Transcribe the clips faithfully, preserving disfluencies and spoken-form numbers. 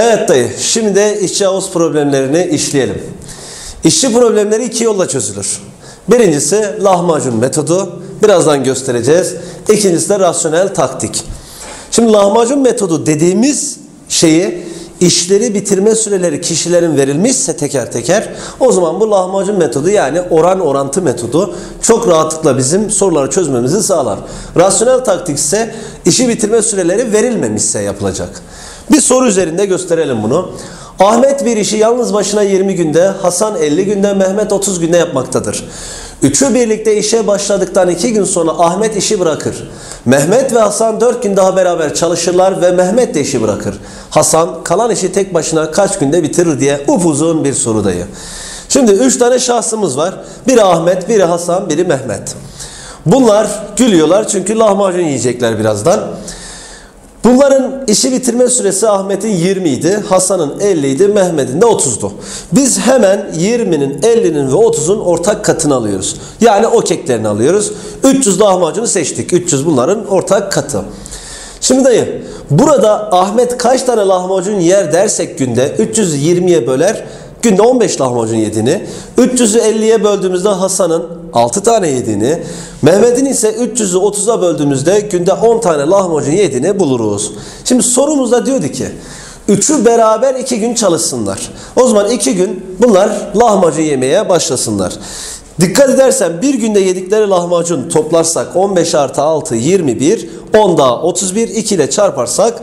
Evet dayı, şimdi de işçi ağız problemlerini işleyelim. İşçi problemleri iki yolla çözülür. Birincisi lahmacun metodu, birazdan göstereceğiz. İkincisi de rasyonel taktik. Şimdi lahmacun metodu dediğimiz şeyi, işleri bitirme süreleri kişilerin verilmişse teker teker, o zaman bu lahmacun metodu, yani oran orantı metodu çok rahatlıkla bizim soruları çözmemizi sağlar. Rasyonel taktik ise işi bitirme süreleri verilmemişse yapılacak. Bir soru üzerinde gösterelim bunu. Ahmet bir işi yalnız başına yirmi günde, Hasan elli günde, Mehmet otuz günde yapmaktadır. Üçü birlikte işe başladıktan iki gün sonra Ahmet işi bırakır. Mehmet ve Hasan dört gün daha beraber çalışırlar ve Mehmet de işi bırakır. Hasan kalan işi tek başına kaç günde bitirir diye upuzun bir soru dayı. Şimdi üç tane şahsımız var. Biri Ahmet, biri Hasan, biri Mehmet. Bunlar gülüyorlar çünkü lahmacun yiyecekler birazdan. Bunların işi bitirme süresi Ahmet'in yirmi idi, Hasan'ın elli idi, Mehmet'in de otuzdu. Biz hemen yirminin, ellinin ve otuzun ortak katını alıyoruz. Yani o keklerini alıyoruz. üç yüz lahmacunu seçtik. üç yüz bunların ortak katı. Şimdi dayı, burada Ahmet kaç tane lahmacun yer dersek günde, üç yüzü yirmiye böler, günde on beş lahmacun yediğini, üç yüzü elliye böldüğümüzde Hasan'ın altı tane yediğini, Mehmet'in ise üç yüzü otuza böldüğümüzde günde on tane lahmacun yediğini buluruz. Şimdi sorumuzda diyordu ki üçü beraber iki gün çalışsınlar. O zaman iki gün bunlar lahmacun yemeye başlasınlar. Dikkat edersen bir günde yedikleri lahmacun toplarsak on beş artı altı yirmi bir, on daha otuz bir, iki ile çarparsak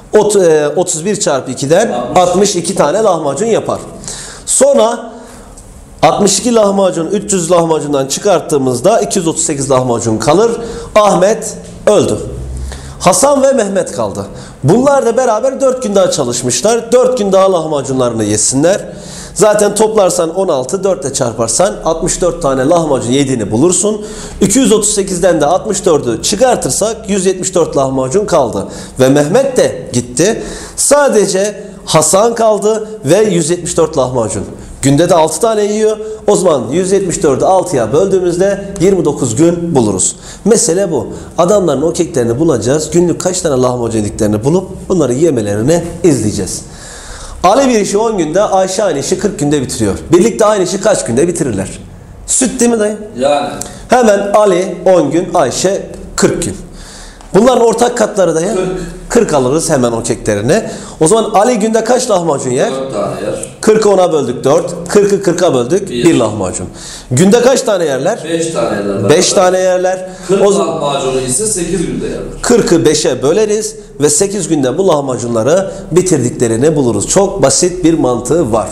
otuz bir çarpı iki'den altmış iki tane lahmacun yapar. Sonra altmış iki lahmacun üç yüz lahmacundan çıkarttığımızda iki yüz otuz sekiz lahmacun kalır. Ahmet öldü. Hasan ve Mehmet kaldı. Bunlar da beraber dört gün daha çalışmışlar. dört gün daha lahmacunlarını yesinler. Zaten toplarsan on altı, dört ile çarparsan altmış dört tane lahmacun yediğini bulursun. iki yüz otuz sekiz'den de altmış dörd'ü çıkartırsak yüz yetmiş dört lahmacun kaldı. Ve Mehmet de gitti. Sadece Hasan kaldı ve yüz yetmiş dört lahmacun. Günde de altı tane yiyor. O zaman yüz yetmiş dörd'ü altıya böldüğümüzde yirmi dokuz gün buluruz. Mesele bu. Adamların o keklerini bulacağız. Günlük kaç tane lahmacun yediklerini bulup bunları yemelerini izleyeceğiz. Ali bir işi on günde, Ayşe aynı işi kırk günde bitiriyor. Birlikte aynı işi kaç günde bitirirler? Süt değil mi dayı? Yani. Hemen Ali on gün, Ayşe kırk gün. Bunların ortak katları da ya. kırk. kırk alırız hemen o keklerini. O zaman Ali günde kaç lahmacun yer? dört tane yer. kırk'ı ona böldük dört. kırk'ı kırk'a böldük bir lahmacun. Günde kaç tane yerler? beş tane yerler. beş tane yerler. kırk o lahmacunu ise sekiz günde yerler. kırk'ı beş'e böleriz ve sekiz günde bu lahmacunları bitirdiklerini buluruz. Çok basit bir mantığı var.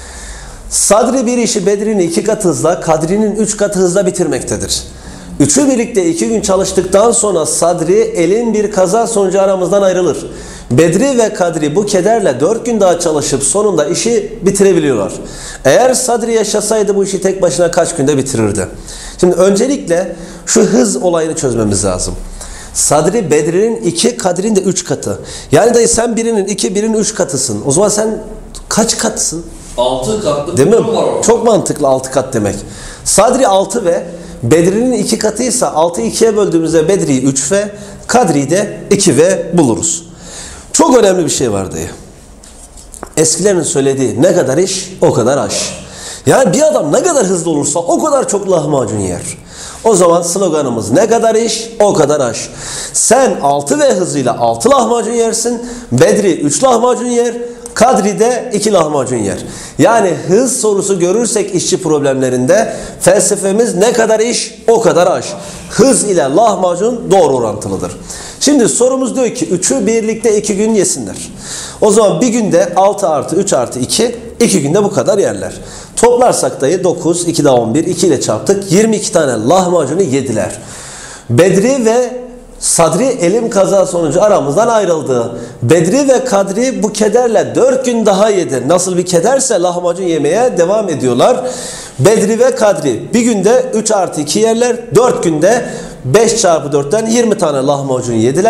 Sadri bir işi Bedri'nin iki katı hızla, Kadri'nin üç katı hızla bitirmektedir. Üçü birlikte iki gün çalıştıktan sonra Sadri elin bir kaza sonucu aramızdan ayrılır. Bedri ve Kadri bu kederle dört gün daha çalışıp sonunda işi bitirebiliyorlar. Eğer Sadri yaşasaydı bu işi tek başına kaç günde bitirirdi? Şimdi öncelikle şu hız olayını çözmemiz lazım. Sadri Bedri'nin iki, Kadri'nin de üç katı. Yani dayı sen birinin iki, birinin üç katısın. O zaman sen kaç katsın? altı katlı. Değil mi? Çok mantıklı altı kat demek. Sadri altı ve Bedri'nin iki katıysa altıyı ikiye böldüğümüzde Bedri'yi üç ve Kadri'yi de iki ve buluruz. Çok önemli bir şey var dayı. Eskilerin söylediği ne kadar iş o kadar aş. Yani bir adam ne kadar hızlı olursa o kadar çok lahmacun yer. O zaman sloganımız ne kadar iş o kadar aş. Sen altı ve hızıyla altı lahmacun yersin. Bedri üç lahmacun yer. Kadri de iki lahmacun yer. Yani hız sorusu görürsek işçi problemlerinde felsefemiz ne kadar iş o kadar aş. Hız ile lahmacun doğru orantılıdır. Şimdi sorumuz diyor ki üçü birlikte iki gün yesinler. O zaman bir günde altı artı üç artı iki, iki günde bu kadar yerler. Toplarsak dayı dokuz, iki daha on bir, iki ile çarptık. yirmi iki tane lahmacunu yediler. Bedri ve Sadri elim kaza sonucu aramızdan ayrıldı. Bedri ve Kadri bu kederle dört gün daha yedi. Nasıl bir kederse lahmacun yemeye devam ediyorlar. Bedri ve Kadri bir günde üç artı iki yerler. dört günde beş çarpı dört'ten yirmi tane lahmacun yediler.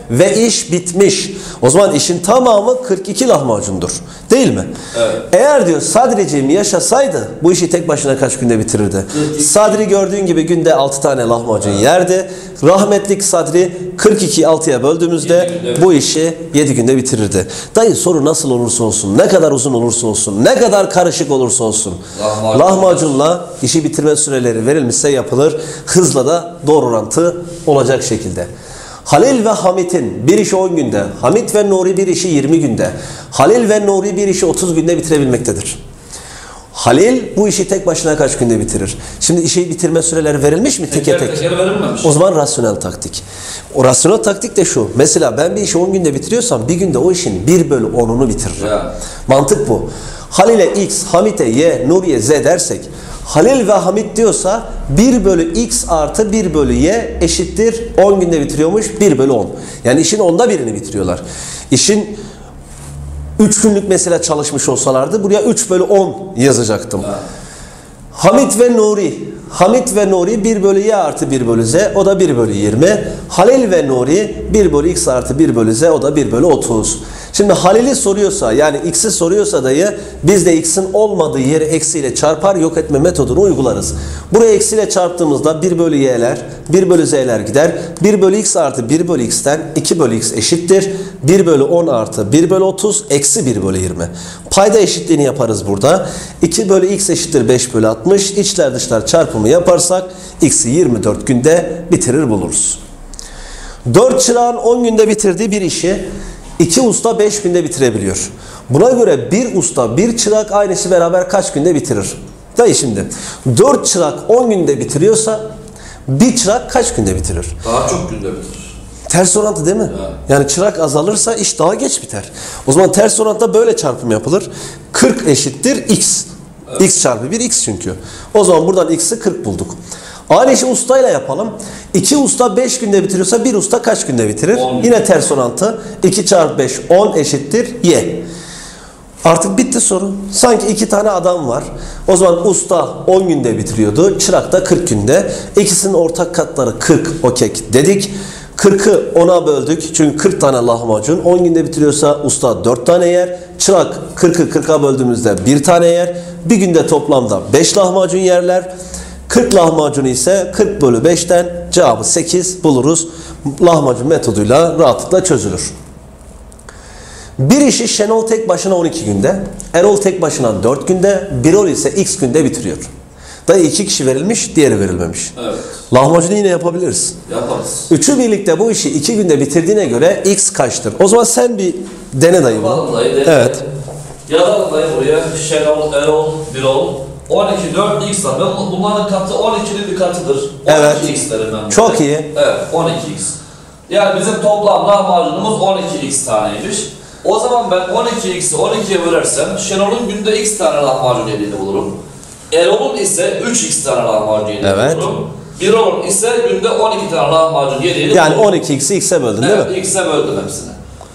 ve iş bitmiş. O zaman işin tamamı kırk iki lahmacundur. Değil mi? Evet. Eğer diyor Sadriciğim yaşasaydı bu işi tek başına kaç günde bitirirdi? Sadri gördüğün gibi günde altı tane lahmacun evet. yerdi. Rahmetlik Sadri kırk ikiyi altıya böldüğümüzde bu işi yedi günde bitirirdi. Dayı soru nasıl olursa olsun, ne kadar uzun olursa olsun, ne kadar karışık olursa olsun Lahmacun. lahmacunla işi bitirme süreleri verilmişse yapılır. Hızla da doğru orantı olacak şekilde. Halil ve Hamit'in bir işi on günde, Hamit ve Nuri bir işi yirmi günde, Halil ve Nuri bir işi otuz günde bitirebilmektedir. Halil bu işi tek başına kaç günde bitirir? Şimdi işi bitirme süreleri verilmiş mi? Teker teker, teker. teker verilmemiş. O zaman rasyonel taktik. O rasyonel taktik de şu. Mesela ben bir işi on günde bitiriyorsam bir günde o işin bir bölü onunu bitiririm. Ya. Mantık bu. Halil'e X, Hamit'e Y, Nuri'ye Z dersek Halil ve Hamit diyorsa bir bölü X artı bir bölü Y eşittir on günde bitiriyormuş bir bölü on. Yani işin onda birini bitiriyorlar. İşin üç günlük mesela çalışmış olsalardı buraya üç bölü on yazacaktım. Evet. Hamit ve Nuri. Hamit ve Nuri bir bölü Y artı bir bölü Z o da bir bölü yirmi. Halil ve Nuri bir bölü X artı bir bölü Z o da bir bölü otuz. Şimdi Halil'i soruyorsa yani X'i soruyorsa dayı biz de X'in olmadığı yeri eksiyle çarpar yok etme metodunu uygularız. Buraya eksiyle çarptığımızda bir bölü Y'ler bir bölü Z'ler gider. bir bölü X artı bir bölü X'ten iki bölü X eşittir. bir bölü on artı bir bölü otuz eksi bir bölü yirmi. Payda eşitliğini yaparız burada. iki bölü X eşittir beş bölü altmış. İçler dışlar çarpımı yaparsak X'i yirmi dört günde bitirir buluruz. dört çırağın on günde bitirdiği bir işi iki usta beş günde bitirebiliyor. Buna göre bir usta bir çırak aynı işi beraber kaç günde bitirir? Dayı şimdi dört çırak on günde bitiriyorsa bir çırak kaç günde bitirir? Daha çok günde bitirir. Ters orantı değil mi? Evet. Yani çırak azalırsa iş daha geç biter. O zaman ters orantıda böyle çarpım yapılır. kırk eşittir X. Evet. X çarpı bir X çünkü. O zaman buradan X'i kırk bulduk. Aynı işi ustayla yapalım. iki usta beş günde bitiriyorsa bir usta kaç günde bitirir? on. Yine ters orantı. iki çarpı beş on eşittir Y. Artık bitti soru. Sanki iki tane adam var. O zaman usta on günde bitiriyordu. Çırak da kırk günde. İkisinin ortak katları kırk okek dedik. kırkı ona böldük. Çünkü kırk tane lahmacun. on günde bitiriyorsa usta dört tane yer. Çırak kırkı kırka böldüğümüzde bir tane yer. Bir günde toplamda beş lahmacun yerler. kırk lahmacunu ise kırk bölü beşten cevabı sekiz buluruz. Lahmacun metoduyla rahatlıkla çözülür. Bir işi Şenol tek başına on iki günde, Erol tek başına dört günde, Birol ise X günde bitiriyor. Dayı iki kişi verilmiş, diğeri verilmemiş. Evet. Lahmacunu yine yapabiliriz. Yaparız. Üçü birlikte bu işi iki günde bitirdiğine göre X kaçtır? O zaman sen bir dene dayı bunu. Dayı, dene. Evet. Yazalım dayı buraya. Şenol, Erol, Birol. on iki, dört X var. Bunların katı on ikinin bir katıdır. Evet. on iki X'lerim ben. Çok iyi. Evet, on iki X. Yani bizim toplam lahmacunumuz on iki X taneymiş. O zaman ben on iki X'i on ikiye bölersem Şenol'un günde X tane lahmacun yediğini bulurum. Erol'un ise üç X tane lahmacun yediğini evet. bulurum. Birol'un ise günde on iki tane lahmacun yediğini yani bulurum. on iki X'i X'e böldün evet, değil mi? X'e böldüm hepsini.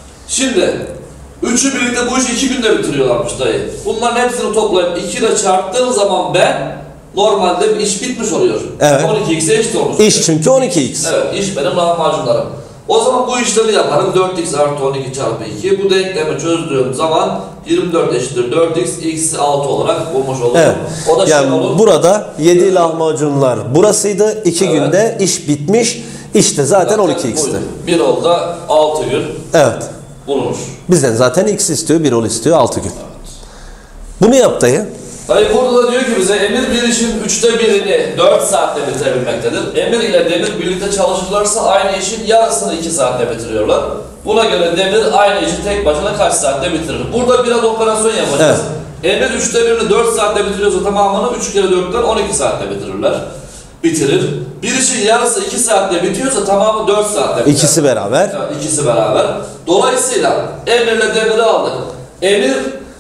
Şimdi üçü birlikte bu işi iki günde bitiriyorlarmış dayı. Bunların hepsini toplayıp iki ile çarptığım zaman ben normalde bir iş bitmiş oluyor. Evet. on iki X'e eşit olmuş. İş çünkü on iki X. Evet, iş benim lahmacunlarım. O zaman bu işlemi yaparım. dört X artı on iki çarpı iki. Bu denklemi çözdüğüm zaman yirmi dört eşittir dört X, X altı olarak bulmuş olurum. Evet. O da yani şey olur. Burada yedi evet. lahmacunlar burasıydı. iki evet. günde iş bitmiş. İşte zaten, zaten on iki X'ti. Bir olda altı gün. Evet. Bulunur. Bizden zaten X istiyor, bir ol istiyor altı gün. Evet. Bunu yap dayı. Dayı burada da diyor ki bize emir bir işin üçte birini dört saatte bitirebilmektedir. Emir ile demir birlikte çalışırlarsa aynı işin yarısını iki saatte bitiriyorlar. Buna göre demir aynı işi tek başına kaç saatte bitirir? Burada biraz operasyon yapacağız. Evet. Emir üçte birini dört saatte bitiriyorsa tamamını üç kere dörtten on iki saatte bitirirler. Bitirir. Bir işin yarısı iki saatte bitiyorsa tamamı dört saatte bitirir. İkisi beraber. Evet, ikisi beraber. Dolayısıyla emirle demiri aldık. Emir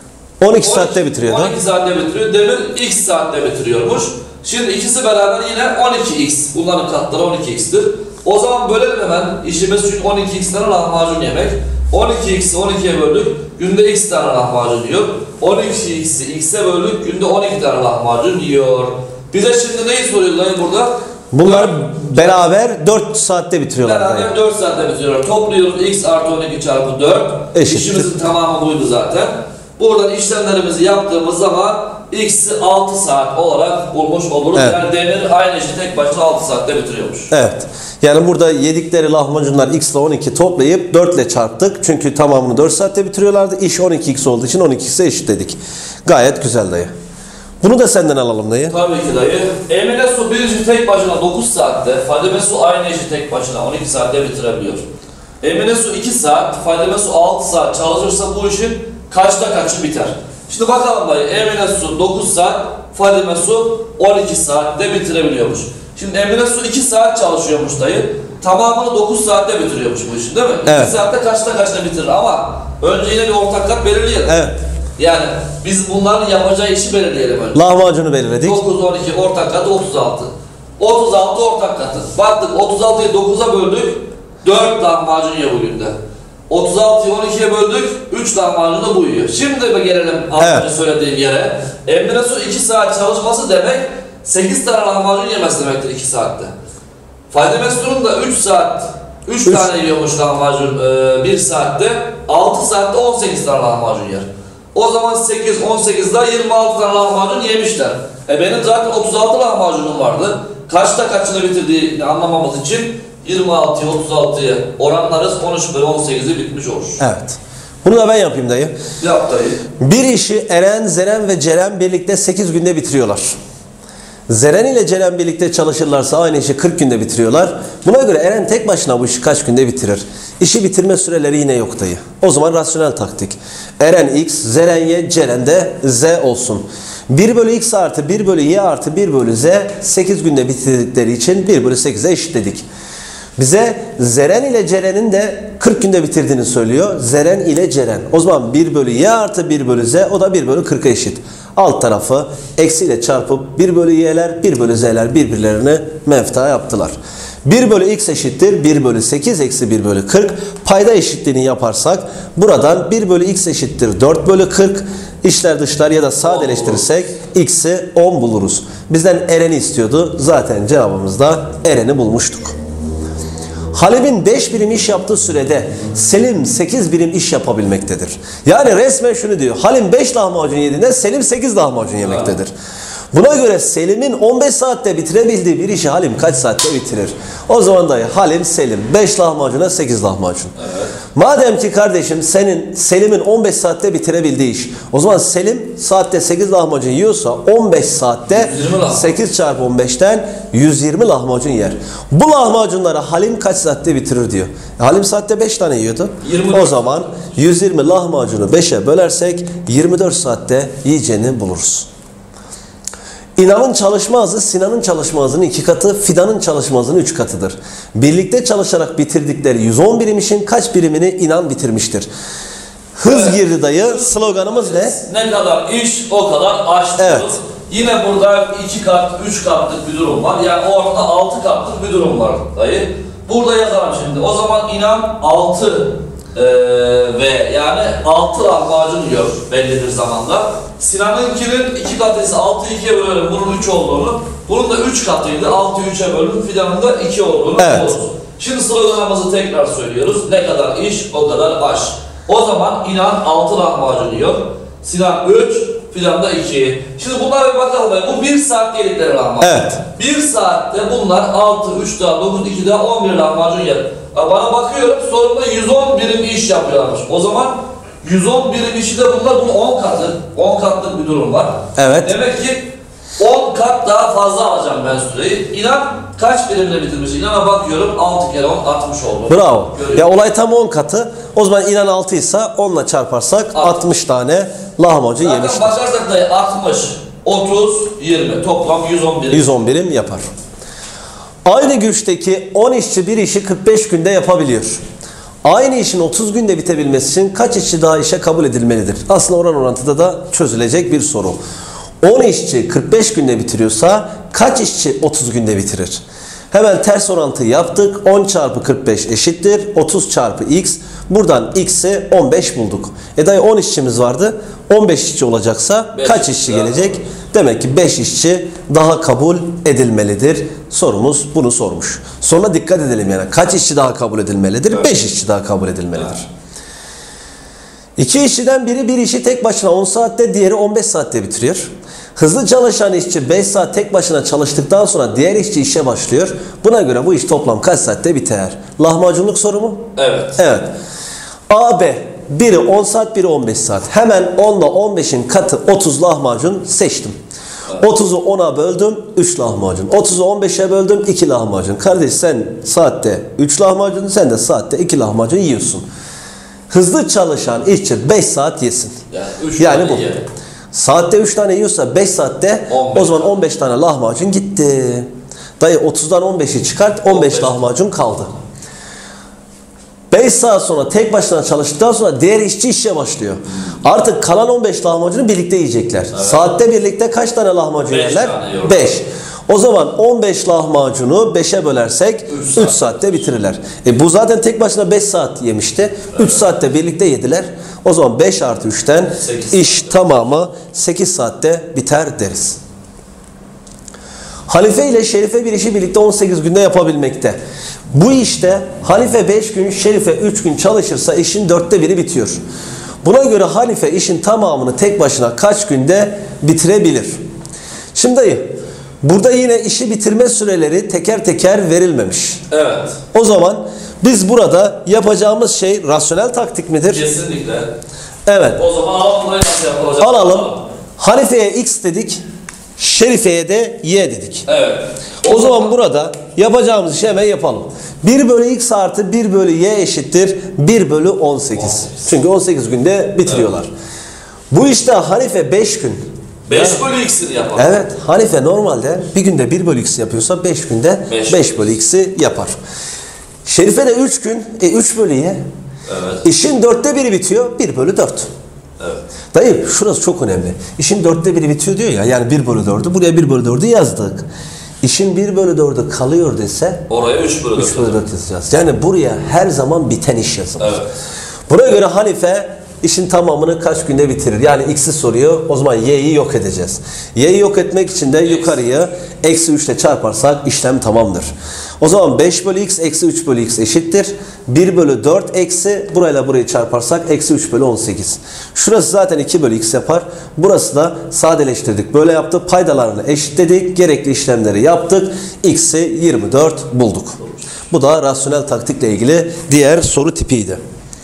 on iki saatte bitiriyordu. on iki saatte bitiriyor. Demir X saatte bitiriyormuş. Şimdi ikisi beraber yine on iki X. Bunların katları on iki X'tir. O zaman bölelim hemen. İşimiz çünkü on iki X tane lahmacun yemek. on iki X'i on ikiye böldük. Günde X tane lahmacun yiyor. on iki X'i X'e böldük. Günde on iki tane lahmacun yiyor. Bize şimdi neyi soruyor dayı burada? Bunlar beraber dört saatte bitiriyorlar. Beraber dayı. dört saatte bitiriyorlar. Topluyoruz x artı on iki çarpı dört. Eşittir. İşimizin tamamı buydu zaten. Buradan işlemlerimizi yaptığımız zaman x'i altı saat olarak bulmuş oluruz. Evet. Yani demir aynı işi tek başına altı saatte bitiriyormuş. Evet. Yani burada yedikleri lahmacunlar x ile on iki toplayıp dört ile çarptık. Çünkü tamamını dört saatte bitiriyorlardı. İş on iki x olduğu için on iki x'e eşitledik. Gayet güzel dayı. Bunu da senden alalım dayı. Tabii ki dayı. Emine su bir işi tek başına dokuz saatte, Fadime su aynı işi tek başına on iki saatte bitirebiliyor. Emine su iki saat, Fadime su altı saat çalışırsa bu işin kaçta kaçı biter? Şimdi bakalım dayı, Emine su dokuz saat, Fadime su on iki saatte bitirebiliyormuş. Şimdi Emine su iki saat çalışıyormuş dayı. Tamamını dokuz saatte bitiriyormuş bu işin, değil mi? Evet. iki saatte kaçta kaçta bitirir ama önce yine bir ortak kat belirleyelim. Evet. Yani biz bunların yapacağı işi belirleyelim önce. Lahmacunu belirledik. dokuz, on iki ortak katı otuz altı. otuz altı ortak katı. Baktık otuz altıyı dokuza böldük. dört lahmacun yiyor bugün de. otuz altıyı on ikiye böldük. üç lahmacun da bu yiyor. Şimdi bir gelelim az önce Evet. söylediğim yere. Emre Su iki saat çalışması demek sekiz tane lahmacun yemesi demektir iki saatte. Fadime Su'nun da üç saat üç Üç. tane yiyormuş lahmacun e, bir saatte. altı saatte on sekiz tane lahmacun yer. O zaman sekiz, on sekiz daha yirmi altı tane lahmacun yemişler. E benim zaten otuz altı lahmacunum vardı. Kaçta kaçını bitirdiğini anlamamız için yirmi altıya otuz altıya oranlarız. on üç bölü on sekizi bitmiş olur. Evet. Bunu da ben yapayım dayı. Yap dayı. Bir işi Eren, Zeren ve Ceren birlikte sekiz günde bitiriyorlar. Zeren ile Ceren birlikte çalışırlarsa aynı işi kırk günde bitiriyorlar. Buna göre Eren tek başına bu işi kaç günde bitirir? İşi bitirme süreleri yine yok dayı. O zaman rasyonel taktik. Eren x, Zeren y, Ceren de z olsun. bir bölü x artı bir bölü y artı bir bölü z sekiz günde bitirdikleri için bir bölü sekize eşitledik. Bize Zeren ile Ceren'in de kırk günde bitirdiğini söylüyor. Zeren ile Ceren. O zaman bir bölü y artı bir bölü z, o da bir bölü kırka eşit. Alt tarafı eksiyle çarpıp bir bölü y'ler bir bölü z'ler birbirlerini mefta yaptılar. bir bölü x eşittir bir bölü sekiz eksi bir bölü kırk. Payda eşitliğini yaparsak buradan bir bölü x eşittir dört bölü kırk. İçler dışlar ya da sadeleştirirsek x'i on buluruz. Bizden Eren'i istiyordu. Zaten cevabımızda Eren'i bulmuştuk. Halim'in beş birim iş yaptığı sürede Selim sekiz birim iş yapabilmektedir. Yani resmen şunu diyor. Halim beş lahmacun yediğinde Selim sekiz lahmacun yemektedir. Buna göre Selim'in on beş saatte bitirebildiği bir işi Halim kaç saatte bitirir? O zaman dayı Halim, Selim beş lahmacuna sekiz lahmacun. Evet. Madem ki kardeşim senin Selim'in on beş saatte bitirebildiği iş, o zaman Selim saatte sekiz lahmacun yiyorsa on beş saatte sekiz çarpı on beşten yüz yirmi lahmacun yer. Bu lahmacunları Halim kaç saatte bitirir diyor. E, Halim saatte beş tane yiyordu. yirmi O zaman yüz yirmi lahmacunu beşe bölersek yirmi dört saatte yiyeceğini buluruz. İnan'ın çalışma hızı Sinan'ın çalışma hızının iki katı, Fidan'ın çalışma hızının üç katıdır. Birlikte çalışarak bitirdikleri yüz on birim işin kaç birimini İnan bitirmiştir? Hız evet. Girdi dayı. Sloganımız ne? Ne kadar iş o kadar aş diyoruz. Evet. Yine burada iki kat, üç katlık bir durum var. Yani ortada altı katlık bir durum var dayı. Burada yazalım şimdi. O zaman İnan altı Ee, ve yani altı lahmacun yiyor belli bir zamanda. Sinan'ınkinin iki katı ise altıyı ikiye bölelim, bunun üç olduğunu. Bunun da üç katıydı, altıyı üçe bölelim, Fidan'ın da iki olduğunu evet. buluruz. Şimdi sloganımızı tekrar söylüyoruz. Ne kadar iş, o kadar aş. O zaman İnan altı lahmacun yiyor. Sinan üç, Fidan da iki. Şimdi bunlara bir bakalım. Bu bir saat yedikleri lahmacun. Evet. bir saatte bunlar altı, üç daha, dokuz, iki daha, on bir lahmacun yer. Bana bakıyorum sorumda yüz on birim iş yapıyorlarmış. O zaman yüz on birim işi de bunlar, bunun on katı, on katlık bir durum var. Evet. Demek ki on kat daha fazla alacağım ben süreyi. İnan kaç birimle bitirmiş? İnan'a bakıyorum altı kere on, altmış oldu. Bravo. Görüyorum. Ya olay tam on katı. O zaman İnan altı ise onla çarparsak altmış tane lahmacun zaten yemiştir. bakarsak da altmış, otuz, yirmi toplam yüz on birim. yüz on birim yapar. Aynı güçteki on işçi bir işi kırk beş günde yapabiliyor. Aynı işin otuz günde bitebilmesi için kaç işçi daha işe kabul edilmelidir? Aslında oran orantıda da çözülecek bir soru. on işçi kırk beş günde bitiriyorsa kaç işçi otuz günde bitirir? Hemen ters orantı yaptık. on çarpı kırk beş eşittir otuz çarpı x. Buradan x'i on beş bulduk. E dayı on işçimiz vardı. on beş işçi olacaksa beş kaç işçi daha. gelecek? Demek ki beş işçi daha kabul edilmelidir. Sorumuz bunu sormuş. Sonra dikkat edelim yani. Kaç işçi daha kabul edilmelidir? Evet. beş işçi daha kabul edilmelidir. Evet. İki işçiden biri bir işi tek başına on saatte, diğeri on beş saatte bitiriyor. Hızlı çalışan işçi beş saat tek başına çalıştıktan sonra diğer işçi işe başlıyor. Buna göre bu iş toplam kaç saatte biter? Lahmacunluk soru mu? Evet. Evet. A, B. Biri on saat, biri on beş saat. Hemen on ile on beşin katı otuz lahmacun seçtim. Evet. otuzu ona böldüm, üç lahmacun. otuzu on beşe böldüm, iki lahmacun. Kardeş sen saatte üç lahmacun, sen de saatte iki lahmacun yiyorsun. Hızlı çalışan işçi beş saat yesin. Yani, üç yani bu. Yiyelim. Saatte üç tane yiyorsa beş saatte on beş o zaman on beş tane lahmacun gitti. Dayı otuzdan on beşi çıkart, on beş on beş lahmacun kaldı. beş saat sonra tek başına çalıştıktan sonra diğer işçi işe başlıyor. Artık kalan on beş lahmacunu birlikte yiyecekler. Evet. Saatte birlikte kaç tane lahmacun beş yerler? tane beş. O zaman on beş lahmacunu beşe bölersek üç saat. saatte bitirirler. E bu zaten tek başına beş saat yemişti. Evet. üç saatte birlikte yediler. O zaman beş artı üçten sekiz. iş tamamı sekiz saatte biter deriz. Halife ile Şerife bir işi birlikte on sekiz günde yapabilmekte. Bu işte Halife beş gün, Şerife üç gün çalışırsa işin dörtte biri bitiyor. Buna göre Halife işin tamamını tek başına kaç günde bitirebilir? Şimdi dayı, burada yine işi bitirme süreleri teker teker verilmemiş. Evet. O zaman biz burada yapacağımız şey rasyonel taktik midir? Kesinlikle. Evet. O zaman alalım burayı nasıl yapılacak? Alalım. Halife'ye x dedik, Şerife'ye de y dedik. Evet. O, o zaman, zaman burada yapacağımız işi hemen yapalım. bir bölü x artı bir bölü y eşittir bir bölü on sekiz. on sekiz. Çünkü on sekiz günde bitiriyorlar. Evet. Bu işte Hanife beş gün. beş bölü x'ini yapar. Evet. Hanife normalde bir günde bir bölü x yapıyorsa beş günde beş bölü x'i yapar. Şerife de üç gün. E üç bölü y. Evet. İşin dörtte biri bitiyor. bir bölü dört. Evet. Dayı şurası çok önemli. İşin dörtte biri bitiyor diyor ya. Yani bir bölü dördü. Buraya bir bölü dördü yazdık. İşin bir bölü dördü kalıyor dese oraya üç bölü dört yazacağız. Yani buraya her zaman biten iş yazılır. Evet. Buna göre Hanife işin tamamını kaç günde bitirir? Yani x'i soruyor. O zaman y'yi yok edeceğiz. Y'yi yok etmek için de yukarıyı eksi üç ile çarparsak işlem tamamdır. O zaman beş bölü x eksi üç bölü x eşittir. bir bölü dört eksi burayla burayı çarparsak eksi üç bölü on sekiz. Şurası zaten iki bölü x yapar. Burası da sadeleştirdik. Böyle yaptık. Paydalarını eşitledik. Gerekli işlemleri yaptık. X'i yirmi dört bulduk. Bu da rasyonel taktikle ilgili diğer soru tipiydi.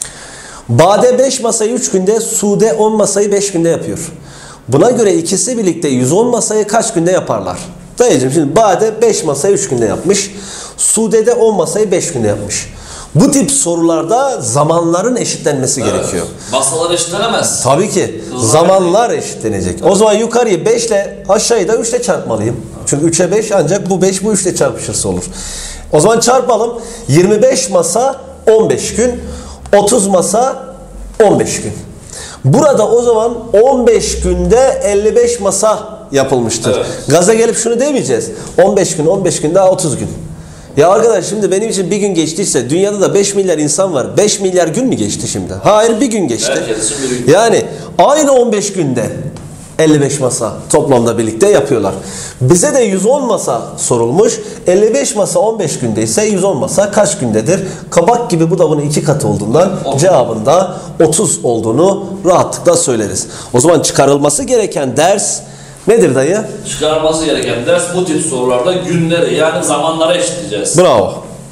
Bade beş masayı üç günde, Sude on masayı beş günde yapıyor. Buna göre ikisi birlikte yüz on masayı kaç günde yaparlar? Dayıcım şimdi Bade beş masayı üç günde yapmış. Sude de on masayı beş günde yapmış. Bu tip sorularda zamanların eşitlenmesi evet. gerekiyor. Masalar eşitlenemez. Tabii ki. Hızlı zamanlar değil. Eşitlenecek. Evet. O zaman yukarıyı beş ile aşağıyı da üç ile çarpmalıyım. Çünkü üçe beş ancak bu beş bu üç ile çarpışırsa olur. O zaman çarpalım. yirmi beş masa on beş gün. otuz masa on beş gün. Burada o zaman on beş günde elli beş masa yapılmıştır. Evet. Gaza gelip şunu demeyeceğiz. on beş gün, on beş gün daha otuz gün. Ya arkadaş şimdi benim için bir gün geçtiyse dünyada da beş milyar insan var. beş milyar gün mü geçti şimdi? Hayır bir gün geçti. Bir gün. Yani aynı on beş günde elli beş masa toplamda birlikte yapıyorlar. Bize de yüz on masa sorulmuş. elli beş masa on beş günde ise yüz on masa kaç gündedir? Kabak gibi bu da bunun iki katı olduğundan cevabında otuz olduğunu rahatlıkla söyleriz. O zaman çıkarılması gereken ders nedir dayı? Çıkarılması gereken ders bu tip sorularda günleri yani zamanlara eşitleyeceğiz. Bravo.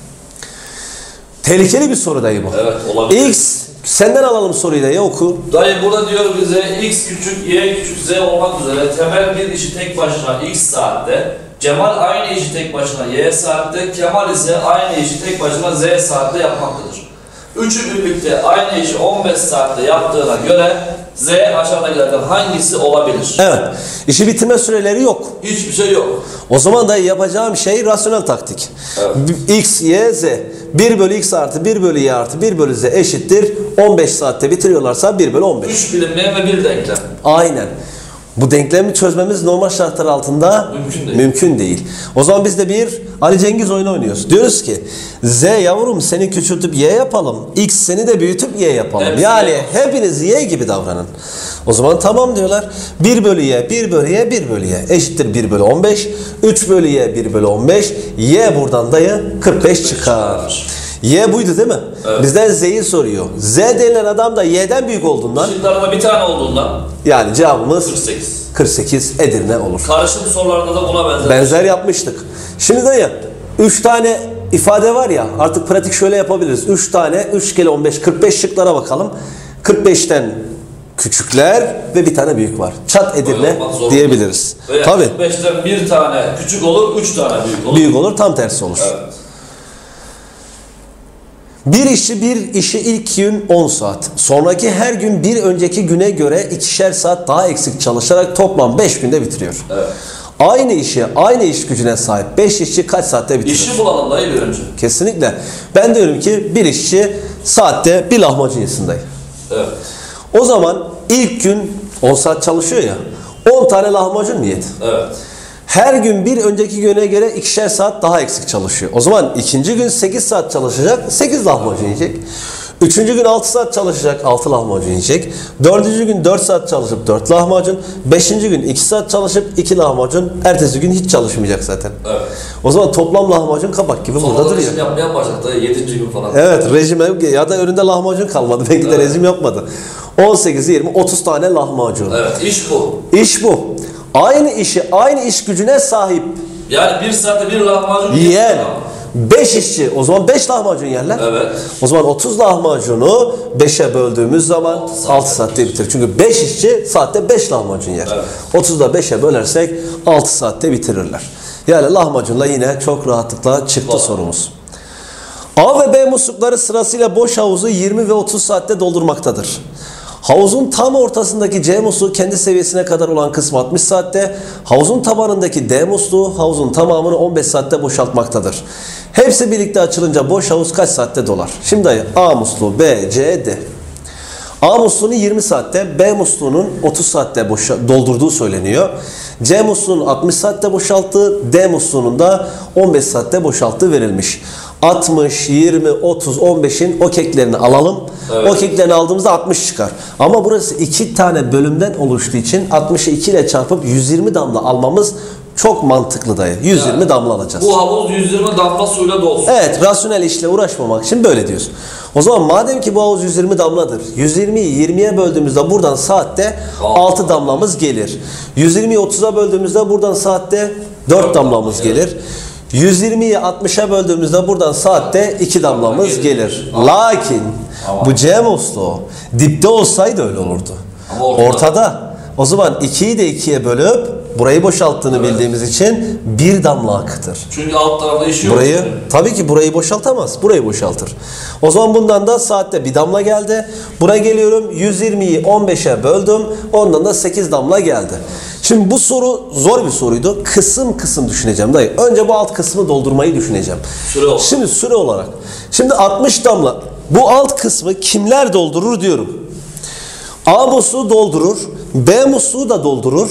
Tehlikeli bir soru dayı bu. Evet olabilir. X senden alalım soruyu dayı oku. Dayı burada diyor bize x küçük y küçük z olmak üzere temel bir işi tek başına x saatte, Cemal aynı işi tek başına y saatte, Kemal ise aynı işi tek başına z saatte yapmaktadır. Üçü birlikte aynı işi on beş saatte yaptığına göre z aşağıdakilerden hangisi olabilir? Evet. İşi bitirme süreleri yok. Hiçbir şey yok. O zaman da yapacağım şey rasyonel taktik. Evet. X, Y, Z. bir bölü x artı bir bölü y artı bir bölü z eşittir. on beş saatte bitiriyorlarsa bir bölü on beş. üç bilinmeyen ve bir denklem. Aynen. Bu denklemi çözmemiz normal şartlar altında Mümkün değil. mümkün değil. O zaman biz de bir Ali Cengiz oyunu oynuyoruz. Diyoruz ki Z yavrum seni küçültüp Y yapalım. X seni de büyütüp Y yapalım. Hepsi yani Y. hepiniz Y gibi davranın. O zaman tamam diyorlar. bir bölü Y, bir bölü Y, bir bölü Y eşittir bir bölü on beş. üç bölü Y, bir bölü on beş. Y buradan dayı kırk beş çıkar. Y buydu değil mi? Evet. Bizden Z'yi soruyor. Z denilen adam da Y'den büyük olduğundan Şıklarda bir tane olduğundan yani cevabımız kırk sekiz. kırk sekiz Edirne olur. Karışım sorularında da buna benzer. Benzer yapmıştık. Şimdi dayı üç tane ifade var ya, artık pratik şöyle yapabiliriz. üç tane üç kere on beş kırk beş şıklara bakalım. kırk beşten küçükler ve bir tane büyük var. Çat Edirne olmak zorunda. diyebiliriz. Veya Tabii. kırk beşten bir tane küçük olur, üç tane büyük olur. Büyük olur, tam tersi olur. Evet. Bir işçi bir işi ilk gün on saat, sonraki her gün bir önceki güne göre ikişer saat daha eksik çalışarak toplam beş günde bitiriyor. Evet. Aynı işi, aynı iş gücüne sahip beş işçi kaç saatte bitirir? İşi bulalım dayı bir önce. Kesinlikle. Ben diyorum ki bir işçi saatte bir lahmacun yesin dayı. Evet. O zaman ilk gün on saat çalışıyor ya, on tane lahmacun mu yedi? Evet. Her gün bir önceki güne göre ikişer saat daha eksik çalışıyor. O zaman ikinci gün sekiz saat çalışacak, sekiz lahmacun yiyecek. Üçüncü gün altı saat çalışacak, altı lahmacun yiyecek. Dördüncü gün dört saat çalışıp dört lahmacun. Beşinci gün iki saat çalışıp iki lahmacun. Ertesi gün hiç çalışmayacak zaten. Evet. O zaman toplam lahmacun kabak gibi burada Sonra duruyor. rejim yapmaya başladı dayı yedinci gün falan. Evet, rejime ya da önünde lahmacun kalmadı. Belki de Evet. rejim yapmadı. on sekiz, yirmi, otuz tane lahmacun. Evet, iş bu. İş bu. Aynı işi, aynı iş gücüne sahip Yani bir saatte bir lahmacun yiyen yiyecek adam. beş işçi, o zaman beş lahmacun yerler. Evet. O zaman otuz lahmacunu beşe böldüğümüz zaman altı saat altı saatte bitirir. Çünkü beş işçi saatte beş lahmacun yer. Evet. otuzu da beşe bölersek altı saatte bitirirler. Yani lahmacunla yine çok rahatlıkla çıktı Doğru. sorumuz. A ve B muslukları sırasıyla boş havuzu yirmi ve otuz saatte doldurmaktadır. Havuzun tam ortasındaki C musluğu kendi seviyesine kadar olan kısmı altmış saatte, havuzun tabanındaki D musluğu havuzun tamamını on beş saatte boşaltmaktadır. Hepsi birlikte açılınca boş havuz kaç saatte dolar? Şimdi A musluğu, B, C, D. A musluğunu yirmi saatte, B musluğunun otuz saatte boşa- doldurduğu söyleniyor. C musluğunun altmış saatte boşalttığı, D musluğunun da on beş saatte boşalttığı verilmiş. altmış, yirmi, otuz, on beşin o keklerini alalım. Evet. O keklerini aldığımızda altmış çıkar. Ama burası iki tane bölümden oluştuğu için altmışı iki ile çarpıp yüz yirmi damla almamız çok mantıklı dayı. yüz yirmi Yani damla alacağız. Bu havuz yüz yirmi damla suyla dolsun. Evet, rasyonel işle uğraşmamak için böyle diyoruz. O zaman madem ki bu havuz yüz yirmi damladır. yüz yirmiyi yirmiye böldüğümüzde buradan saatte altı damlamız gelir. yüz yirmiyi otuza böldüğümüzde buradan saatte dört damlamız gelir. yüz yirmiyi altmışa böldüğümüzde buradan saatte iki damlamız gelir. Lakin bu C musluğu dipte olsaydı öyle olurdu. Ama ortada. Ortada. O zaman ikiyi de ikiye bölüp burayı boşalttığını bildiğimiz için bir damla akıtır. Çünkü alt tarafta işi yok. Burayı tabii ki burayı boşaltamaz. Burayı boşaltır. O zaman bundan da saatte bir damla geldi. Buraya geliyorum. yüz yirmiyi on beşe böldüm. Ondan da sekiz damla geldi. Şimdi bu soru zor bir soruydu. Kısım kısım düşüneceğim dayı. Önce bu alt kısmı doldurmayı düşüneceğim. Süre olarak. Şimdi süre olarak. Şimdi altmış damla. Bu alt kısmı kimler doldurur diyorum. A musluğu doldurur. B musluğu da doldurur.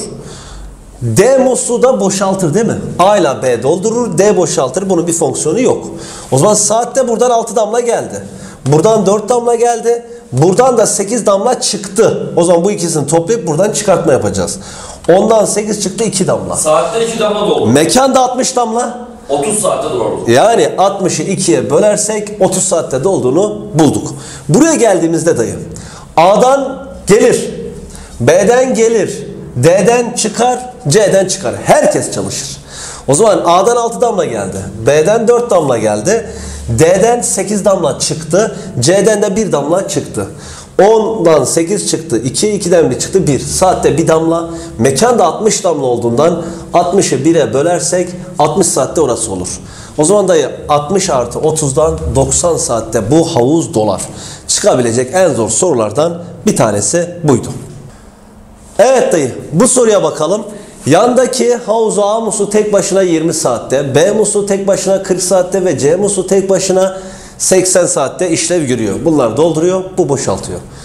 D musluğu da boşaltır değil mi? A ile B doldurur, D boşaltır. Bunun bir fonksiyonu yok. O zaman saatte buradan altı damla geldi. Buradan dört damla geldi. Buradan da sekiz damla çıktı. O zaman bu ikisini toplayıp buradan çıkartma yapacağız. Ondan sekiz çıktı, iki damla. Saatte iki damla doldu. Mekanda altmış damla. otuz saatte dolar. Yani altmışı ikiye bölersek otuz saatte dolduğunu bulduk. Buraya geldiğimizde dayı A'dan gelir, B'den gelir, D'den çıkar, C'den çıkar. Herkes çalışır. O zaman A'dan altı damla geldi, B'den dört damla geldi, D'den sekiz damla çıktı, C'den de bir damla çıktı. ondan sekiz çıktı, iki, ikiden bir çıktı, bir. Saatte bir damla, mekanda altmış damla olduğundan altmışı bire bölersek altmış saatte orası olur. O zaman dayı altmış artı otuzdan doksan saatte bu havuz dolar. Çıkabilecek en zor sorulardan bir tanesi buydu. Evet dayı, bu soruya bakalım. Yandaki havuzu A musluğu tek başına yirmi saatte, B musluğu tek başına kırk saatte ve C musluğu tek başına seksen saatte işlev görüyor. Bunlar dolduruyor, bu boşaltıyor.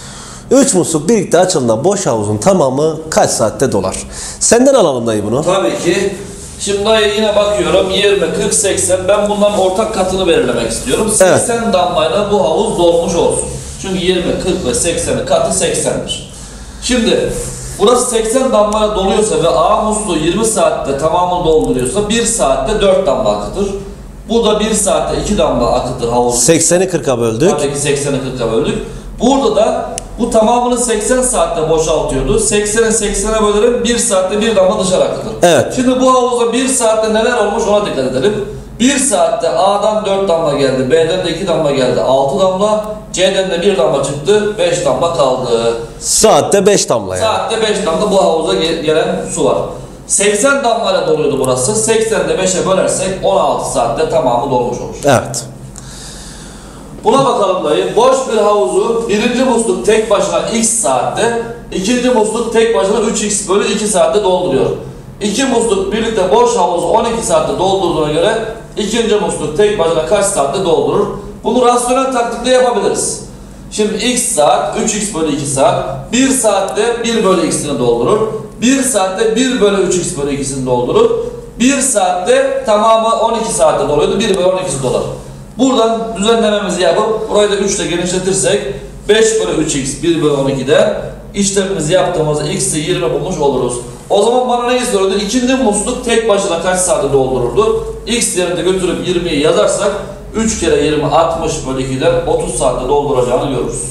üç musluk birlikte açıldığında boş havuzun tamamı kaç saatte dolar? Senden alalım dayı bunu. Tabii ki. Şimdi dayı yine bakıyorum yirmi, kırk, seksen. Ben bunların ortak katını belirlemek istiyorum. seksen evet. damlayla bu havuz dolmuş olsun. Çünkü yirmi, kırk ve seksenin katı seksendir. Şimdi burası seksen damlayla doluyorsa ve A musluğu yirmi saatte tamamını dolduruyorsa bir saatte dört damla akıtır. Burada bir saatte iki damla akıtır havuz. sekseni kırka böldük. Tabii ki sekseni kırka böldük. Burada da bu tamamını seksen saatte boşaltıyordu. sekseni seksene bölerim, bir saatte bir damla dışarı akıtır. Evet. Şimdi bu havuzda bir saatte neler olmuş ona dikkat edelim. bir saatte A'dan dört damla geldi, B'den de iki damla geldi, altı damla, C'den de bir damla çıktı, beş damla kaldı. Saatte beş damla yani. Saatte beş damla bu havuza gelen su var. seksen damlayla doluyordu burası. seksen'de beşe bölersek on altı saatte tamamı dolmuş olur. Evet. Buna bakalım dayı. Boş bir havuzu birinci musluk tek başına x saatte, ikinci musluk tek başına üç x bölü iki saatte dolduruyor. İki musluk birlikte boş havuzu on iki saatte doldurduğuna göre ikinci musluk tek başına kaç saatte doldurur? Bunu rasyonel taktikle yapabiliriz. Şimdi x saat, üç x bölü iki saat, bir saatte bir bölü x'ini doldurur. bir saatte bir bölü üç x bölü ikisini doldurur. bir saatte tamamı on iki saatte doluyordu. bir bölü on ikisi dolar. Buradan düzenlememizi yapıp burayı da üç ile genişletirsek beş bölü üç x bir bölü on iki'de işlemimizi yaptığımızda x'i yirmi bulmuş oluruz. O zaman bana neyi soruyordu? İkinci musluk tek başına kaç saatte doldururdu? X yerine götürüp yirmi'yi yazarsak üç kere yirmi altmış bölü iki'den otuz saatte dolduracağını görürüz.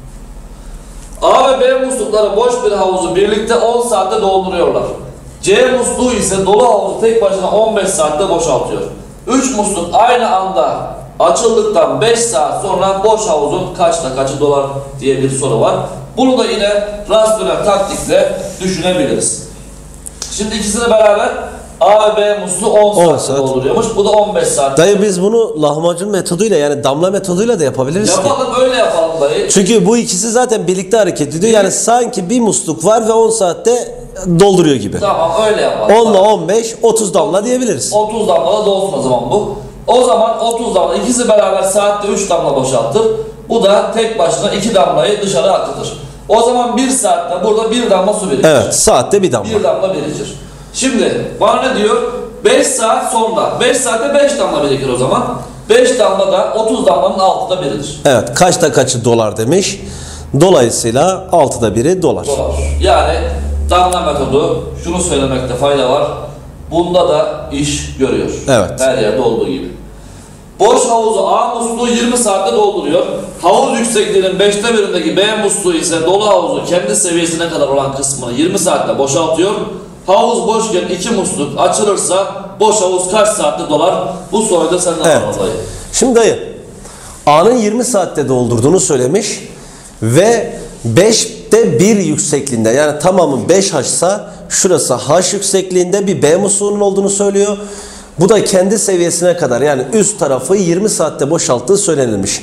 A ve B muslukları boş bir havuzu birlikte on saatte dolduruyorlar. C musluğu ise dolu havuzu tek başına on beş saatte boşaltıyor. üç musluk aynı anda açıldıktan beş saat sonra boş havuzun kaçta kaçı dolar diye bir soru var. Bunu da yine rasyonel taktikle düşünebiliriz. Şimdi ikisini beraber A ve B musluğu on saat dolduruyormuş. Bu da on beş saat. Dayı biz bunu lahmacun metoduyla yani damla metoduyla da yapabiliriz. Yapalım ki. öyle yapalım dayı. Çünkü bu ikisi zaten birlikte hareket ediyor. Yani sanki bir musluk var ve on saatte dolduruyor gibi. Tamam öyle yapalım. on ile on beş, otuz damla diyebiliriz. otuz damla da dolsun o zaman bu. O zaman otuz damla, ikisi beraber saatte üç damla boşaltır. Bu da tek başına iki damlayı dışarı akıtır. O zaman bir saatte burada bir damla su birikir. Evet, saatte bir damla. Bir damla birikir. Şimdi bana ne diyor? beş saat sonra. beş saatte beş damla birikir o zaman. beş damla da otuz damlanın altıda biridir. Evet, kaçta kaçı dolar demiş. Dolayısıyla altıda biri dolar. Dolar. Yani damla metodu, şunu söylemekte fayda var. Bunda da iş görüyor. Evet. Her yerde olduğu gibi. Boş havuzu A musluğu yirmi saatte dolduruyor. Havuz yüksekliğinin beşte birindeki B musluğu ise dolu havuzu kendi seviyesine kadar olan kısmını yirmi saatte boşaltıyor. Havuz boşken iki musluk açılırsa boş havuz kaç saatte dolar? Bu soruyu da senden evet. alalım dayı. Şimdi dayı, A'nın yirmi saatte doldurduğunu söylemiş ve beşte bir yüksekliğinde, yani tamamı beş H'sa şurası H yüksekliğinde bir B musluğunun olduğunu söylüyor. Bu da kendi seviyesine kadar, yani üst tarafı yirmi saatte boşalttığı söylenilmiş.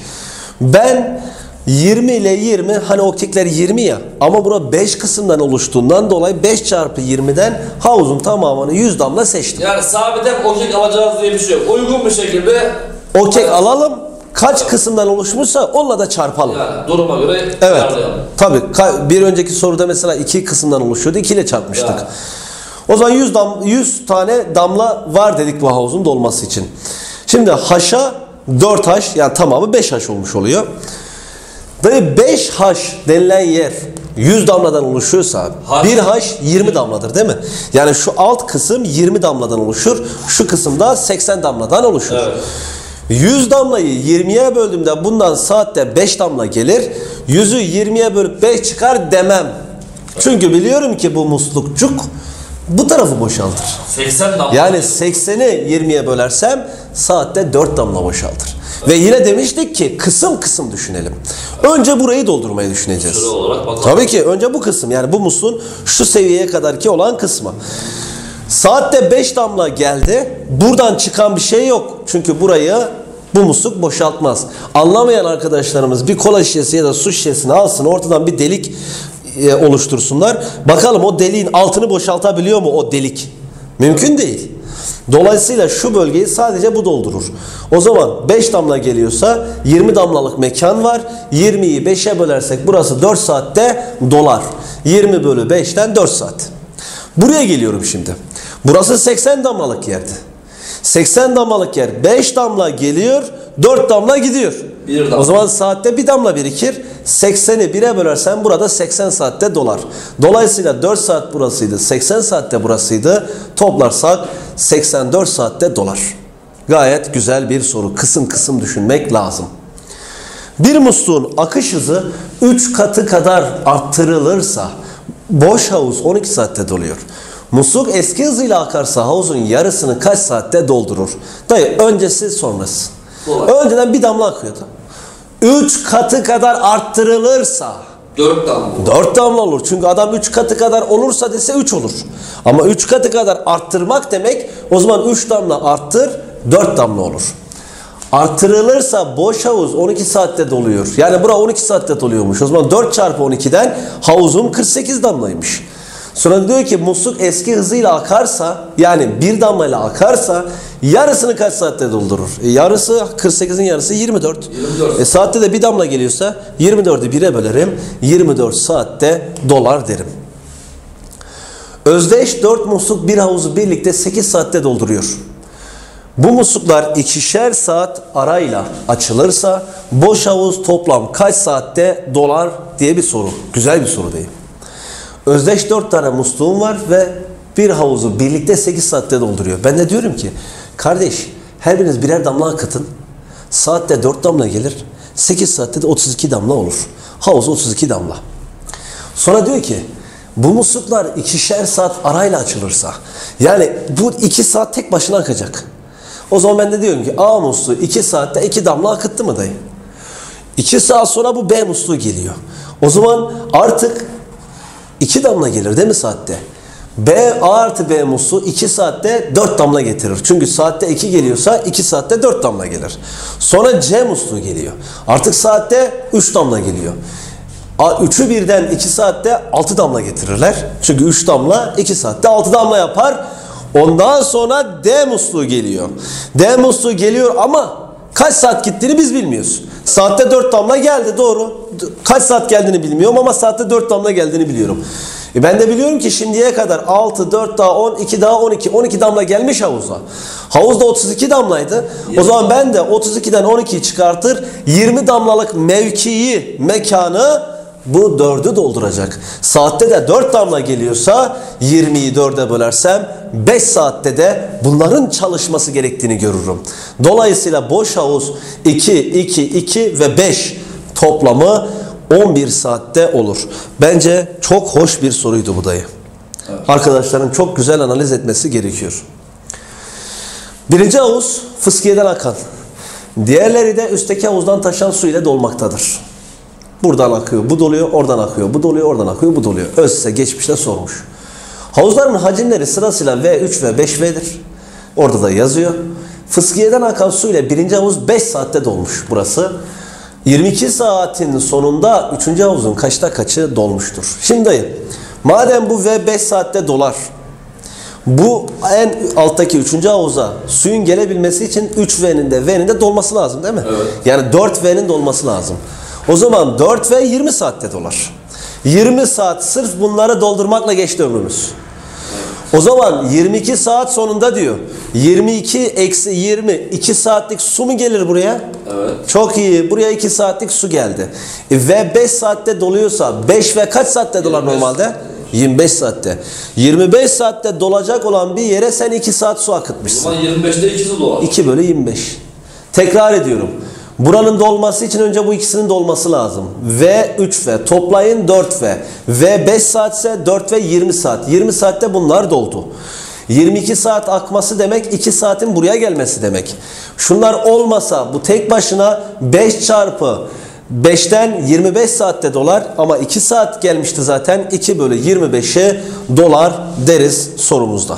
Ben yirmi ile yirmi, hani optikler yirmi ya, ama bura beş kısımdan oluştuğundan dolayı beş çarpı yirmi'den havuzun tamamını yüz damla seçtim. Yani sabit hep okey alacağız diye bir şey yok. Uygun bir şekilde okey alalım. Kaç evet. kısımdan oluşmuşsa onunla da çarpalım. Yani duruma göre evet. ayarlayalım. Tabii bir önceki soruda mesela iki kısımdan oluşuyordu. iki ile çarpmıştık. Yani. O zaman yüz, dam, yüz tane damla var dedik bu havuzun dolması için. Şimdi H'a dört H, yani tamamı beş H olmuş oluyor. Dayı beş H denilen yer yüz damladan oluşuyorsa H. bir H yirmi damladır değil mi? Yani şu alt kısım yirmi damladan oluşur. Şu kısım da seksen damladan oluşur. Evet. yüz damlayı yirmi'ye böldüğümde bundan saatte beş damla gelir. yüzü yirmi'ye bölüp beş çıkar demem. Çünkü biliyorum ki bu muslukçuk bu tarafı boşaltır. seksen damla. Yani seksen'i yirmi'ye bölersem saatte dört damla boşaltır. Ve yine demiştik ki kısım kısım düşünelim. Önce burayı doldurmayı düşüneceğiz. Süre olarak bakalım. Tabii ki önce bu kısım, yani bu musluğun şu seviyeye kadarki olan kısmı. Saatte beş damla geldi. Buradan çıkan bir şey yok. Çünkü burayı bu musluk boşaltmaz. Anlamayan arkadaşlarımız bir kola şişesi ya da su şişesini alsın, ortadan bir delik e, oluştursunlar. Bakalım o deliğin altını boşaltabiliyor mu o delik? Mümkün değil. Dolayısıyla şu bölgeyi sadece bu doldurur. O zaman beş damla geliyorsa yirmi damlalık mekan var. yirmiyi beşe bölersek burası dört saatte dolar. yirmi bölü beşten dört saat. Buraya geliyorum şimdi. Burası seksen damlalık yerdi. seksen damlalık yer beş damla geliyor, dört damla gidiyor. Bir damla. O zaman saatte bir damla birikir. sekseni bire bölersen burada seksen saatte dolar. Dolayısıyla dört saat burasıydı, seksen saatte burasıydı. Toplarsak seksen dört saatte dolar. Gayet güzel bir soru. Kısım kısım düşünmek lazım. Bir musluğun akış hızı üç katı kadar arttırılırsa boş havuz on iki saatte doluyor. Musluk eski hızıyla akarsa havuzun yarısını kaç saatte doldurur? Dayı öncesi sonrası. Kolay. Önceden bir damla akıyordu. üç katı kadar arttırılırsa dört damla. dört damla olur. Çünkü adam üç katı kadar olursa dese üç olur. Ama üç katı kadar arttırmak demek o zaman üç damla arttır dört damla olur. Artırılırsa boş havuz on iki saatte doluyor. Yani bura on iki saatte doluyormuş. O zaman dört çarpı on ikiden havuzum kırk sekiz damlaymış. Sonra diyor ki musluk eski hızıyla akarsa yani bir damlayla akarsa yarısını kaç saatte doldurur? E yarısı kırk sekizin yarısı yirmi dört. yirmi dört. E saatte de bir damla geliyorsa yirmi dördü bire bölerim. yirmi dört saatte dolar derim. Özdeş dört musluk bir havuzu birlikte sekiz saatte dolduruyor. Bu musluklar ikişer saat arayla açılırsa boş havuz toplam kaç saatte dolar diye bir soru. Güzel bir soru değil. Özdeş dört tane musluğum var ve bir havuzu birlikte sekiz saatte dolduruyor. Ben de diyorum ki kardeş her biriniz birer damla akıtın. Saatte dört damla gelir. sekiz saatte de otuz iki damla olur. Havuz otuz iki damla. Sonra diyor ki bu musluklar ikişer saat arayla açılırsa yani bu iki saat tek başına akacak. O zaman ben de diyorum ki A musluğu iki saatte iki damla akıttı mı dayı? iki saat sonra bu B musluğu geliyor. O zaman artık iki damla gelir değil mi saatte? B A artı B musluğu iki saatte dört damla getirir. Çünkü saatte iki geliyorsa iki saatte dört damla gelir. Sonra C musluğu geliyor. Artık saatte üç damla geliyor. üçü birden iki saatte altı damla getirirler. Çünkü üç damla iki saatte altı damla yapar. Ondan sonra D musluğu geliyor. D musluğu geliyor ama kaç saat gittiğini biz bilmiyoruz. Saatte dört damla geldi doğru. Kaç saat geldiğini bilmiyorum ama saatte dört damla geldiğini biliyorum. E ben de biliyorum ki şimdiye kadar altı, dört daha on, iki daha on iki. on iki damla gelmiş havuza. Havuzda otuz iki damlaydı. O zaman ben de otuz ikiden on ikiyi çıkartır. yirmi damlalık mevkiyi, mekanı bu dördü dolduracak. Saatte de dört damla geliyorsa yirmiyi dörde bölersem beş saatte de bunların çalışması gerektiğini görürüm. Dolayısıyla boş havuz iki, iki, iki ve beş toplamı on bir saatte olur. Bence çok hoş bir soruydu bu dayı. Evet. Arkadaşların çok güzel analiz etmesi gerekiyor. Birinci havuz fıskiyeden akan. Diğerleri de üstteki havuzdan taşan su ile dolmaktadır. Buradan akıyor, bu doluyor, oradan akıyor, bu doluyor, oradan akıyor, bu doluyor. ÖSSE geçmişte sormuş. Havuzların hacimleri sırasıyla V üç ve beş V'dir. Orada da yazıyor. Fıskiyeden akan su ile birinci havuz beş saatte dolmuş burası. yirmi iki saatin sonunda üçüncü havuzun kaçta kaçı dolmuştur? Şimdi dayı, madem bu V beş saatte dolar, bu en alttaki üçüncü havuza suyun gelebilmesi için üç V'nin de V'nin de dolması lazım değil mi? Evet. Yani dört V'nin dolması lazım. O zaman dört V yirmi saatte dolar. yirmi saat sırf bunları doldurmakla geçti ömrümüz. O zaman yirmi iki saat sonunda diyor. yirmi iki eksi yirmi. iki saatlik su mu gelir buraya? Evet. Çok iyi. Buraya iki saatlik su geldi. E, ve beş saatte doluyorsa beş ve kaç saatte dolar normalde? yirmi beş saatte. yirmi beş saatte dolacak olan bir yere sen iki saat su akıtmışsın. O zaman yirmi beşte ikisi dolar. iki bölü yirmi beş. Tekrar ediyorum. Buranın dolması için önce bu ikisinin dolması lazım. V üç V toplayın dört V. V beş saatse dört V yirmi saat. yirmi saatte bunlar doldu. yirmi iki saat akması demek iki saatin buraya gelmesi demek. Şunlar olmasa bu tek başına beş çarpı beşten yirmi beş saatte dolar ama iki saat gelmişti zaten. iki bölü yirmi beşe dolar deriz sorumuzda.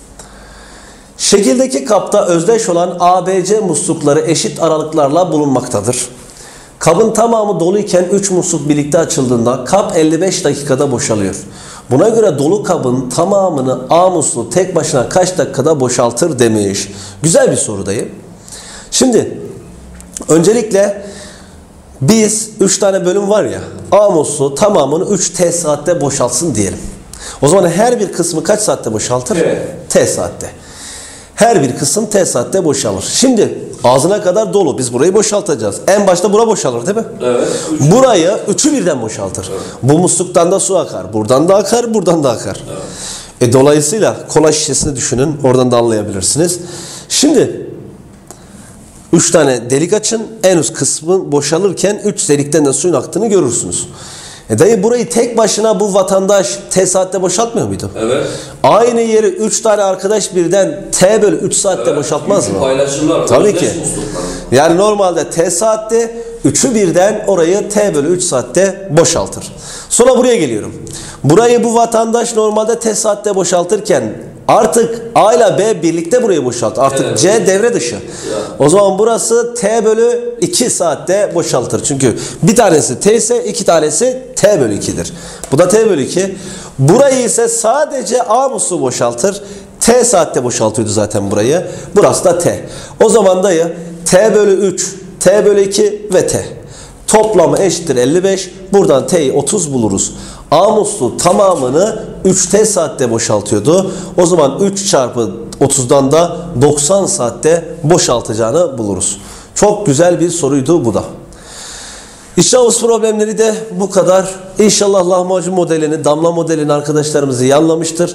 Şekildeki kapta özdeş olan A B C muslukları eşit aralıklarla bulunmaktadır. Kabın tamamı doluyken üç musluk birlikte açıldığında kap elli beş dakikada boşalıyor. Buna göre dolu kabın tamamını A musluğu tek başına kaç dakikada boşaltır demiş. Güzel bir soru dayı. Şimdi öncelikle biz üç tane bölüm var ya, A musluğu tamamını üç T saatte boşaltsın diyelim. O zaman her bir kısmı kaç saatte boşaltır? Evet. T saatte. Her bir kısım T saatte boşalır. Şimdi ağzına kadar dolu. Biz burayı boşaltacağız. En başta bura boşalır değil mi? Evet. Burayı üçü birden boşaltır. Evet. Bu musluktan da su akar. Buradan da akar, buradan da akar. Evet. E, dolayısıyla kola şişesini düşünün. Oradan da anlayabilirsiniz. Şimdi üç tane delik açın. En üst kısmı boşalırken üç delikten de suyun aktığını görürsünüz. E dayı burayı tek başına bu vatandaş T saatte boşaltmıyor muydu? Evet. Aynı yeri üç tane arkadaş birden T bölü üç saatte evet, boşaltmaz mı? Paylaşırlar. Tabii ki. Yani normalde T saatte üçü birden orayı T bölü üç saatte boşaltır. Sonra buraya geliyorum. Burayı bu vatandaş normalde T saatte boşaltırken artık A ile B birlikte burayı boşaltır. Artık evet. C devre dışı. Ya. O zaman burası T bölü iki saatte boşaltır. Çünkü bir tanesi T ise iki tanesi T bölü iki'dir. Bu da T bölü iki. Burayı ise sadece A musluğu boşaltır. T saatte boşaltıyordu zaten burayı. Burası da T. O zaman dayı T bölü üç, T bölü iki ve T. Toplamı eşittir elli beş. Buradan T'yi otuz buluruz. A musluğu tamamını üç T saatte boşaltıyordu. O zaman üç çarpı otuz'dan da doksan saatte boşaltacağını buluruz. Çok güzel bir soruydu bu da. İşte havuz problemleri de bu kadar. İnşallah lahmacun modelini, damla modelini arkadaşlarımız iyi anlamıştır.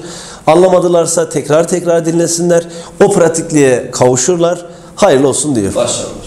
Anlamadılarsa tekrar tekrar dinlesinler. O pratikliğe kavuşurlar. Hayırlı olsun diyor. Başarılı.